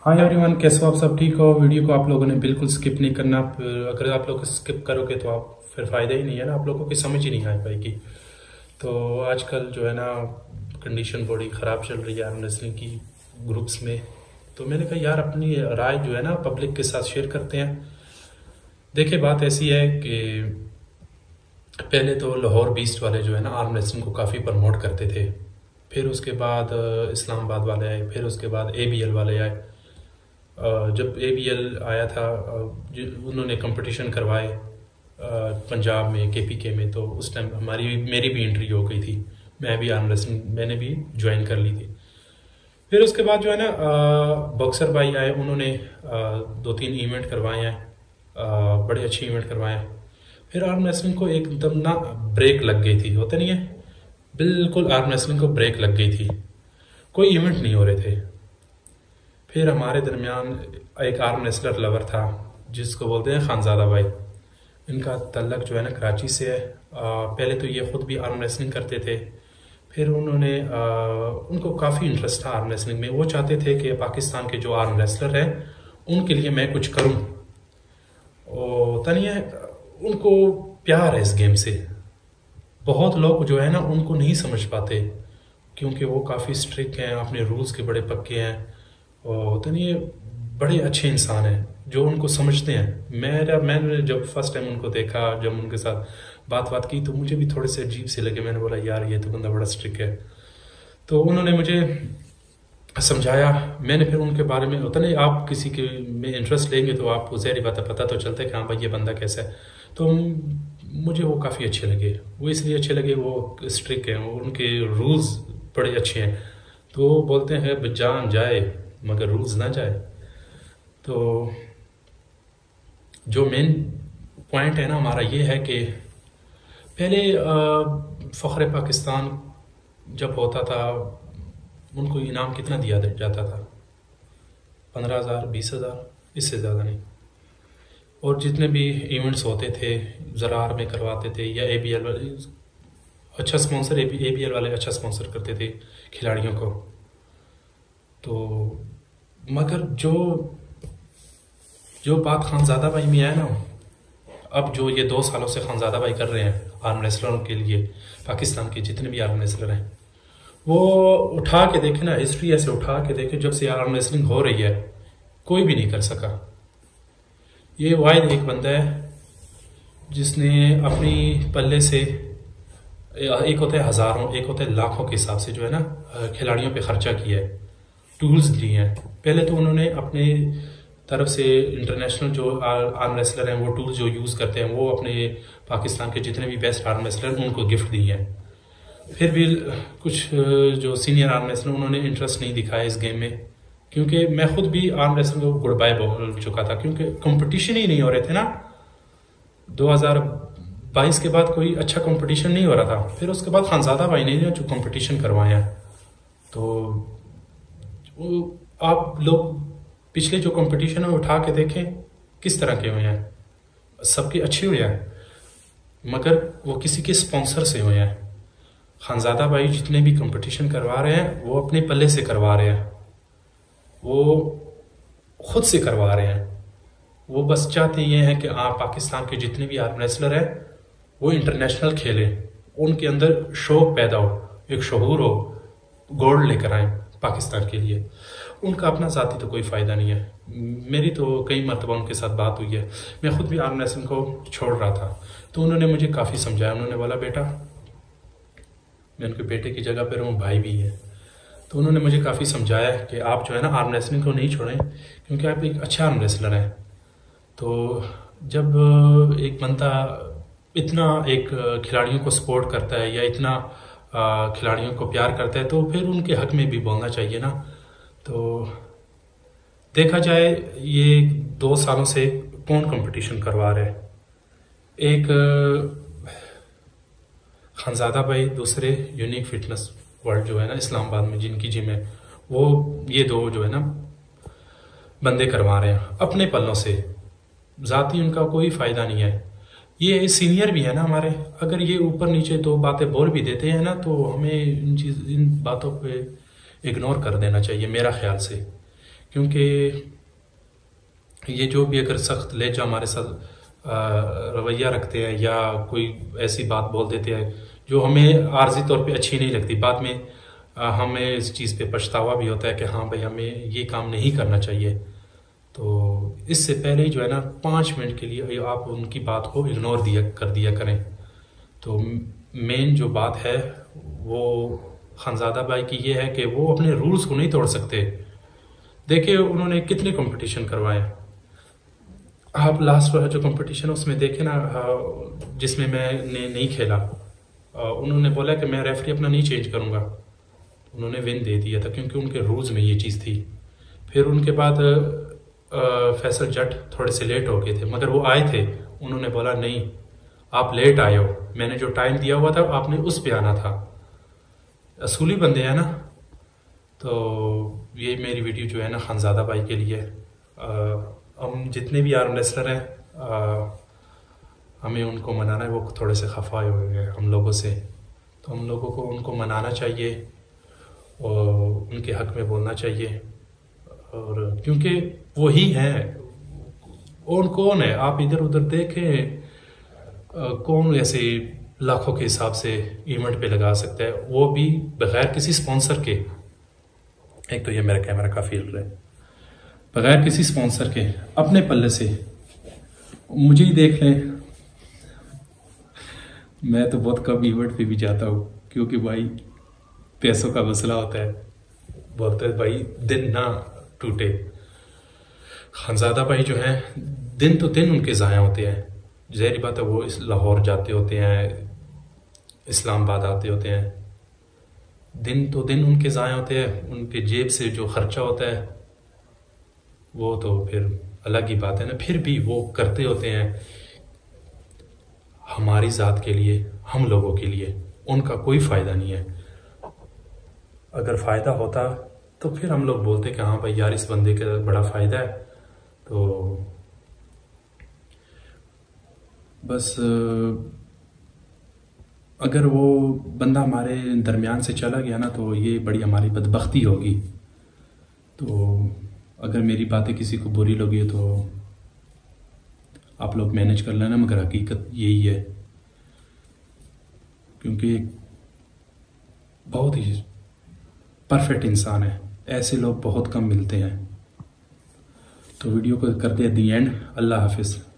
Hi everyone, कैसे हो आप? सब ठीक हो? वीडियो को आप लोगों ने बिल्कुल स्किप नहीं करना। अगर आप लोग स्किप करोगे तो आप फिर फ़ायदा ही नहीं है ना, आप लोगों की समझ ही नहीं आ पाएगी। तो आजकल जो है ना, कंडीशन बड़ी ख़राब चल रही है आर्म रेसलिंग की ग्रुप्स में। तो मैंने कहा यार, अपनी राय जो है ना पब्लिक के साथ शेयर करते हैं। देखिए, बात ऐसी है कि पहले तो लाहौर बीस्ट वाले जो है ना आर्म रेसलिंग को काफ़ी प्रमोट करते थे। फिर उसके बाद इस्लामाबाद वाले आए, फिर उसके बाद ABL वाले आए। जब ABL आया था, उन्होंने कंपटीशन करवाए पंजाब में KPK में, तो उस टाइम मेरी भी एंट्री हो गई थी। मैं भी आर्म रेसलिंग मैंने भी ज्वाइन कर ली थी। फिर उसके बाद जो है ना बॉक्सर भाई आए, उन्होंने 2-3 इवेंट करवाए हैं, बड़े अच्छे इवेंट करवाए हैं। फिर आर्म रेसलिंग को एकदम ना ब्रेक लग गई थी, होता नहीं है, बिल्कुल आर्म रेसलिंग को ब्रेक लग गई थी, कोई इवेंट नहीं हो रहे थे। फिर हमारे दरमियान एक आर्म रेसलर लवर था जिसको बोलते हैं खानजादा भाई। इनका तल्लक जो है ना कराची से है। पहले तो ये ख़ुद भी आर्म रेसलिंग करते थे। फिर उनको काफ़ी इंटरेस्ट था आर्म रेसलिंग में। वो चाहते थे कि पाकिस्तान के जो आर्म रेसलर हैं उनके लिए मैं कुछ करूं। और तनिया उनको प्यार है इस गेम से। बहुत लोग जो है ना उनको नहीं समझ पाते क्योंकि वो काफ़ी स्ट्रिक्ट हैं, अपने रूल्स के बड़े पक्के हैं। और तनिए बड़े अच्छे इंसान हैं जो उनको समझते हैं। मैंने जब फर्स्ट टाइम उनको देखा, जब उनके साथ बात की, तो मुझे भी थोड़े से अजीब से लगे। मैंने बोला यार, ये तो बंदा बड़ा स्ट्रिक्ट है। तो उन्होंने मुझे समझाया। मैंने फिर उनके बारे में, होता नहीं, आप किसी के में इंटरेस्ट लेंगे तो आपको ज़ाहिर बात है पता तो चलता है कि हाँ भाई ये बंदा कैसा है। तो मुझे वो काफ़ी अच्छे लगे। वो इसलिए अच्छे लगे, वो स्ट्रिक्ट हैं, उनके रूल्स बड़े अच्छे हैं। तो वो बोलते हैं जान जाए मगर रूल्स ना जाए। तो जो मेन पॉइंट है ना हमारा ये है कि पहले फ़ख्र पाकिस्तान जब होता था, उनको इनाम कितना दिया जाता था? 15,000, 20,000, इससे ज़्यादा नहीं। और जितने भी इवेंट्स होते थे ज़रार में करवाते थे, या ABL वाले अच्छा स्पॉन्सर, ABL वाले अच्छा स्पॉन्सर करते थे खिलाड़ियों को। तो मगर जो बात खानज़ादा भाई में है ना, अब जो ये 2 सालों से खानज़ादा भाई कर रहे हैं आर्म रेसलरों के लिए, पाकिस्तान के जितने भी आर्म रेसलर हैं, वो उठा के देखे ना, हिस्ट्री ऐसे उठा के देखे, जब से आर्म रेसलिंग हो रही है कोई भी नहीं कर सका। ये वाहिद एक बंदा है जिसने अपनी पल्ले से, एक होते हैं हज़ारों, एक होते हैं लाखों के हिसाब से जो है ना खिलाड़ियों पे खर्चा किया है, टूल्स दिए हैं। पहले तो उन्होंने अपने तरफ से इंटरनेशनल जो आर्म रेसलर हैं वो टूल्स जो यूज़ करते हैं, वो अपने पाकिस्तान के जितने भी बेस्ट आर्म रेसलर हैं उनको गिफ्ट दिए हैं। फिर भी कुछ जो सीनियर आर्म रेसलर उन्होंने इंटरेस्ट नहीं दिखाया इस गेम में, क्योंकि मैं खुद भी आर्म रेसलिंग को गुड बाय बोल चुका था, क्योंकि कंपटीशन ही नहीं हो रहे थे ना। 2022 के बाद कोई अच्छा कंपटीशन नहीं हो रहा था। फिर उसके बाद खानज़ादा भाई ने जो कंपटीशन करवाया, तो आप लोग पिछले जो कंपटीशन है उठा के देखें किस तरह के हुए हैं। सबके अच्छे हुए हैं मगर वो किसी के स्पॉन्सर से हुए हैं। खानज़ादा भाई जितने भी कंपटीशन करवा रहे हैं वो अपने पल्ले से करवा रहे हैं, वो खुद से करवा रहे हैं। वो बस चाहते ये हैं कि आप पाकिस्तान के जितने भी आर्म रेसलर हैं वो इंटरनेशनल खेलें, उनके अंदर शौक पैदा हो, एक शऊर हो, गोल्ड लेकर आए पाकिस्तान के लिए। उनका अपना ज़ाती तो कोई फ़ायदा नहीं है। मेरी तो कई मरतबा उनके साथ बात हुई है। मैं खुद भी आर्म रेसलिंग को छोड़ रहा था, तो उन्होंने मुझे काफ़ी समझाया। उन्होंने बोला बेटा, मैं उनके बेटे की जगह पर हूँ, भाई भी है, तो उन्होंने मुझे काफ़ी समझाया कि आप जो है ना आर्म रेसलिंग को नहीं छोड़ें, क्योंकि आप एक अच्छा आर्म रेसलर हैं। तो जब एक बंदा इतना एक खिलाड़ियों को सपोर्ट करता है या इतना खिलाड़ियों को प्यार करता है, तो फिर उनके हक में भी बोलना चाहिए ना। तो देखा जाए ये 2 सालों से कौन कंपटीशन करवा रहे हैं? एक खानज़ादा भाई, दूसरे यूनिक फिटनेस वर्ल्ड जो है ना इस्लामाबाद में जिनकी जिम है, वो ये 2 जो है ना बंदे करवा रहे हैं अपने पल्लों से। ज़ाती उनका कोई फ़ायदा नहीं है। ये सीनियर भी है ना हमारे, अगर ये ऊपर नीचे 2 बातें बोल भी देते हैं ना, तो हमें इन बातों पे इग्नोर कर देना चाहिए मेरा ख्याल से। क्योंकि ये जो भी अगर सख्त लहजा हमारे साथ रवैया रखते हैं या कोई ऐसी बात बोल देते हैं जो हमें आर्जी तौर पे अच्छी नहीं लगती, बाद में हमें इस चीज़ पे पछतावा भी होता है कि हाँ भाई हमें ये काम नहीं करना चाहिए। तो इससे पहले ही जो है ना 5 मिनट के लिए आप उनकी बात को इग्नोर कर दिया करें। तो मेन जो बात है वो खानज़ादा भाई की ये है कि वो अपने रूल्स को नहीं तोड़ सकते। देखिए उन्होंने कितने कंपटीशन करवाए, आप लास्ट वाला जो कंपटीशन उसमें देखे ना, जिसमें मैंने नहीं खेला, उन्होंने बोला कि मैं रेफरी अपना नहीं चेंज करूँगा, उन्होंने विन दे दिया था क्योंकि उनके रूल्स में ये चीज़ थी। फिर उनके बाद फैसल जट थोड़े से लेट हो गए थे, मगर वो आए थे, उन्होंने बोला नहीं आप लेट आए हो, मैंने जो टाइम दिया हुआ था आपने उस पे आना था। असूली बंदे हैं ना। तो ये मेरी वीडियो जो है ना खानज़ादा भाई के लिए, हम जितने भी आर्म रेसलर हैं हमें उनको मनाना है। वो थोड़े से खफा हुए हैं हम लोगों से, तो हम लोगों को उनको मनाना चाहिए और उनके हक में बोलना चाहिए। और क्योंकि वो ही हैं, और कौन है आप इधर उधर देखें, कौन ऐसे लाखों के हिसाब से इवेंट पे लगा सकता है, वो भी बगैर किसी स्पॉन्सर के। एक तो ये मेरा कैमरा काफ़ी हिल रहा है। बगैर किसी स्पॉन्सर के अपने पल्ले से, मुझे ही देख लें, मैं तो बहुत कम इवेंट पे भी जाता हूँ क्योंकि भाई पैसों का मसला होता है। बोलते हैं भाई दिन ना टूटे। खानज़ादा भाई जो हैं दिन तो दिन उनके ज़ाया होते हैं, ज़ाहिर बात है वो इस लाहौर जाते होते हैं, इस्लामाबाद आते होते हैं, दिन तो दिन उनके ज़ाया होते हैं। उनके जेब से जो खर्चा होता है वो तो फिर अलग ही बात है ना, फिर भी वो करते होते हैं हमारी ज़ात के लिए, हम लोगों के लिए। उनका कोई फ़ायदा नहीं है। अगर फ़ायदा होता तो फिर हम लोग बोलते कि हाँ भाई यार इस बंदे का बड़ा फ़ायदा है। तो बस अगर वो बंदा हमारे दरमियान से चला गया ना तो ये बड़ी हमारी बदबख्ती होगी। तो अगर मेरी बातें किसी को बुरी लगी तो आप लोग मैनेज कर लेना, मगर हकीकत यही है क्योंकि बहुत ही परफेक्ट इंसान है, ऐसे लोग बहुत कम मिलते हैं। तो वीडियो को कर दे दी एंड। अल्लाह हाफिज़।